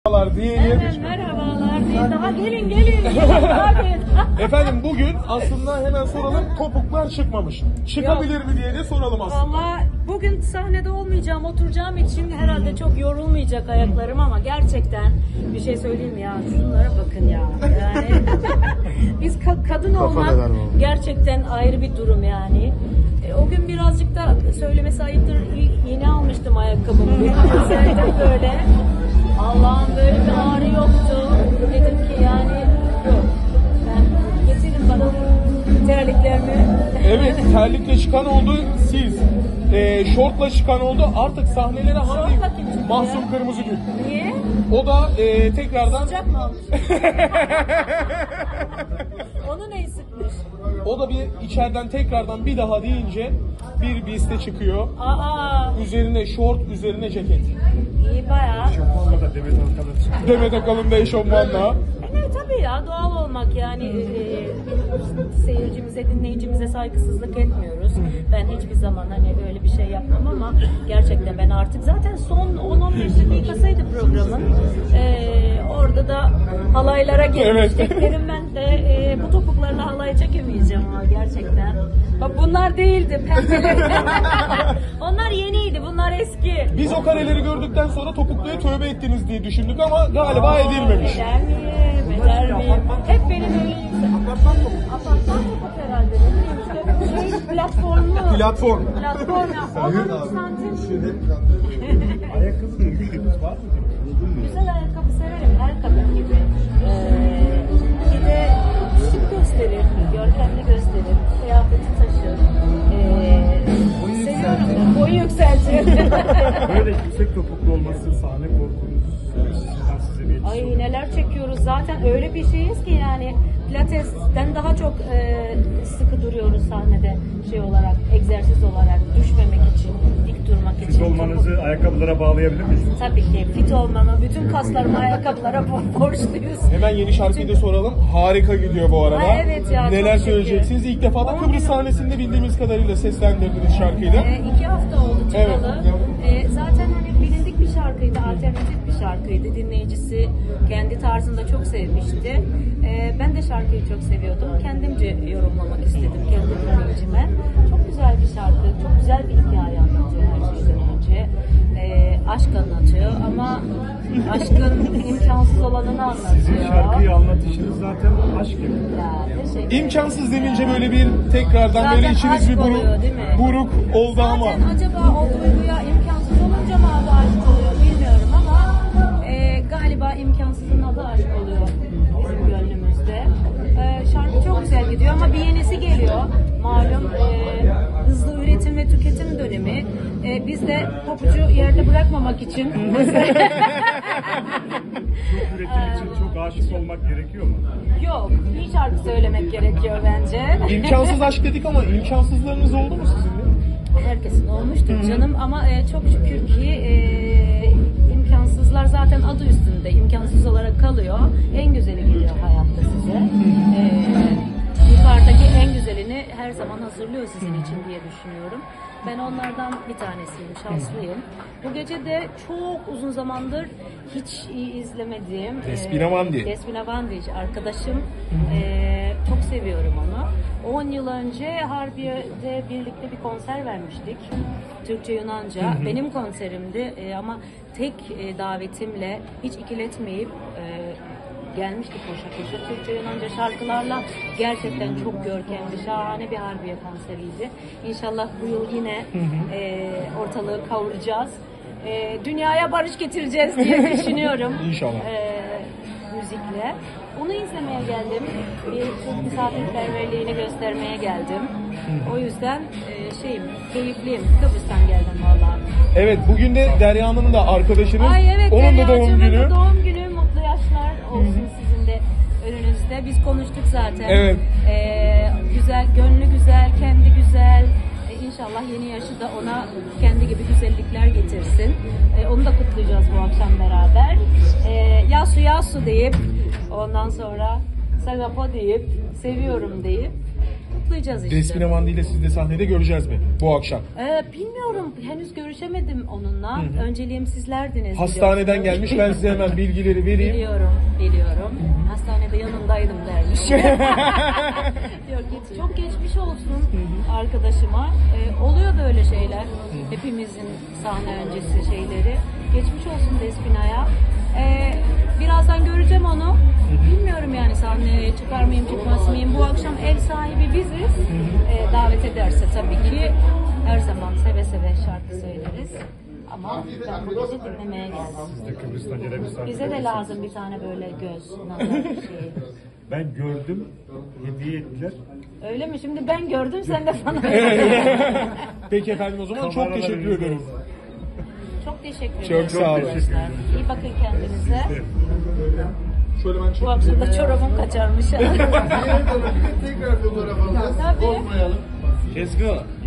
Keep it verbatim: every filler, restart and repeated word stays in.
Merhabalar diyelim. Evet, merhabalar diye. Daha gelin gelin. gelin Efendim bugün aslında hemen soralım, topuklar çıkmamış. Çıkabilir Yok. mi diye de soralım aslında. Valla bugün sahnede olmayacağım, oturacağım için herhalde çok yorulmayacak ayaklarım ama gerçekten bir şey söyleyeyim ya, şunlara bakın ya. Yani biz ka- kadın olmak gerçekten ayrı bir durum yani. E, o gün birazcık da söylemesi ayıptır, yeni almıştım ayakkabımı. Serdim böyle. Allah'ım böyle bir ağrı yoktu. Dedim ki yani yok. Ben getirin bana terliklerimi. Evet, terlikle çıkan oldu siz. E, şortla çıkan oldu. Artık sahnelere hangi? Şortla kim çıkıyor? Mahsun Kırmızıgül. Niye? O da e, tekrardan Sıcak mı olmuş? Onu neyi sıkmış? o da bir içeriden tekrardan bir daha deyince bir biste çıkıyor. Aa, Üzerine şort, üzerine ceket. iyi bayağı. Eşofmanla da Demet Akalın çıkıyor. Demet Akalın da eşofmanla. Evet tabii ya, doğal olmak yani, e, seyircimize, dinleyicimize saygısızlık etmiyoruz. Ben hiçbir zaman hani öyle bir şey yapmam ama gerçekten ben artık zaten son on on beş dakikasıydı programın. E, orada da halaylara gelmiştik. Evet. Derim ben de e, bu topuklarla halay çekemeyeceğim ama gerçekten. Bak bunlar değildi pembeler. Onlar yeniydi, bunlar eski. Biz o kareleri gördükten sonra topukluya tövbe ettiniz diye düşündük ama galiba edilmemiş. Eder miyim? Eder miyim? Hep benim öyle yüksek. Apartman topuk. Apartman topuk herhalde. Ne bileyim işte. Şey, platformlu. Platform. Platform. on üç santim. Ayakkabı mümkünümüz var mı? Güzel ayakkabı severim. Her kadın gibi. Ee, bir de şık gösterir. Görkemli gösterir. Kıyafeti taşır. Ee, seviyorum da. Boyu yükseltir. Böyle yüksek topuklu olması sahne korkunuz. Sizden size bir Ay yetişiyor. neler çekiyoruz zaten, öyle bir şeyiz ki yani pilatesten daha çok e, sıkı duruyoruz sahnede, şey olarak, egzersiz olarak düşmemek için, dik durmak için. Siz olmanızı ayakkabılara bağlayabilir miyiz? Tabii ki fit olmama, bütün kaslarımı ayakkabılara bo- borçluyuz. Hemen yeni şarkıyı da soralım. Harika gidiyor bu arada. Ay evet ya, Neler çok söyleyeceksiniz? İlk defa da On Kıbrıs gün- sahnesinde bildiğimiz kadarıyla seslendirdiniz şarkıyı da. E, iki hafta oldu çıkalı. E, zaten hani bilindik bir şarkıydı, alternatif bir şarkıydı. Dinleyicisi kendi tarzında çok sevmişti. E, ben de şarkıyı çok seviyordum. Kendimce yorumlamak istedim kendi dinleyicime. Çok güzel bir şarkı, çok güzel bir hikaye anlatıyor her şeyden önce. E, aşk anlatıyor ama aşkın imkansız olanını anlatıyor. Sizin şarkıyı anlatışınız zaten aşk gibi. Ya, teşekkür ederim. İmkansız denince böyle bir tekrardan Zaten böyle içiniz aşk bir buruk, oluyor, değil mi? buruk oldu ama. Zaten acaba o duyguya imkansız olunca mı adı aşk oluyor bilmiyorum ama e, galiba imkansızın adı aşk oluyor bizim gönlümüzde. E, şarkı çok güzel gidiyor ama bir yenisi geliyor. Malum e, hızlı üretim ve tüketim dönemi. E, biz de pabucu yerde bırakmamak için Çok üretim için çok aşık olmak gerekiyor mu? yok, iyi şarkı söylemek gerekiyor bence. İmkansız aşk dedik ama imkansızlarınız oldu mu sizin de? Herkesin olmuştur canım ama e, çok şükür ki e, imkansızlar zaten adı üstünde, imkansız olarak kalıyor. En güzeli geliyor hayatta size. E, yukarıdaki en güzelini her zaman hazırlıyor sizin için diye düşünüyorum. Ben onlardan bir tanesiyim, şanslıyım. Bu gece de çok uzun zamandır hiç iyi izlemediğim Despina Bandi. Despina Bandi arkadaşım. E, çok seviyorum onu. on yıl önce Harbiye'de birlikte bir konser vermiştik. Türkçe Yunanca. Benim konserimdi e, ama tek e, davetimle hiç ikiletmeyip e, gelmişti koşa koşa. Türkçe Yunanca şarkılarla gerçekten çok görkemli, şahane bir Harbiye konseriydi. İnşallah bu yıl yine e, ortalığı kavuracağız. E, dünyaya barış getireceğiz diye düşünüyorum. İnşallah. E, müzikle. Onu izlemeye geldim. Bir Türk misafirperverliğini göstermeye geldim. O yüzden e, şeyim, keyifliyim. Kıbrıs'tan geldim vallahi. Evet, bugün de Derya Hanım'ın da arkadaşınız. Ay evet, Onun da doğum Derya'cığımın günü. da doğum günü. Mutlu yaşlar olsun sizin de önünüzde. Biz konuştuk zaten. Evet. Ee, güzel, gönlü güzel, kendi güzel. Ee, İnşallah yeni yaşı da ona kendi gibi güzellikler getirsin. Ee, onu da kutlayacağız bu akşam beraber. Ee, yasu yasu deyip, ondan sonra Sagapo deyip, seviyorum deyip açıklayacağız işte. Despina Mandi ile siz de sahnede göreceğiz mi bu akşam? Ee, bilmiyorum. Henüz görüşemedim onunla. Önceliğim sizlerdiniz. Hastaneden biliyorsunuz. gelmiş, ben size hemen bilgileri vereyim. Biliyorum, biliyorum. Hastanede yanındaydım dermiş. Yok, geç- çok geçmiş olsun arkadaşıma. Ee, oluyor böyle şeyler. Hepimizin sahne öncesi şeyleri. Geçmiş olsun Despina'ya. Ee, birazdan göreceğim onu. Bilmiyorum yani sahneye çıkar mıyım, çıkmaz mıyım. Bu akşam ev sahibi biziz. Ee, davet ederse tabii ki her zaman seve seve şarkı söyleriz. Ama ben bu gece dinlemeye geldim. Siz de Kıbrıs'tan gelen misafirler. Bize de lazım bir tane böyle göz, nazar bir şey. Ben gördüm, hediye ettiler. Öyle mi? Şimdi ben gördüm, sen de bana. Peki efendim, o zaman çok Kameralar teşekkür önünde ederiz. olsun. Çok teşekkür Çok ederim sağ olun. arkadaşlar. İyi bakın kendinize. Şöyle ben Bu akşam da çorabım kaçarmış. Tekrar fotoğraf alacağız. Tabii. Korkmayalım. Kezga,